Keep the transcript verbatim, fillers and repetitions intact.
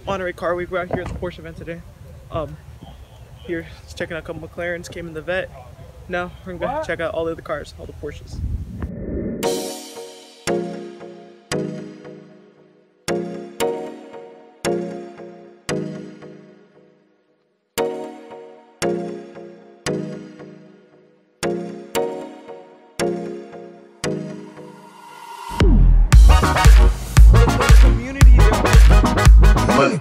Monterey car week. We're out here at the Porsche event today. Um, here, just checking out a couple McLarens, came in the Vette. Now we're gonna go check out all the other cars, all the Porsches. Community money.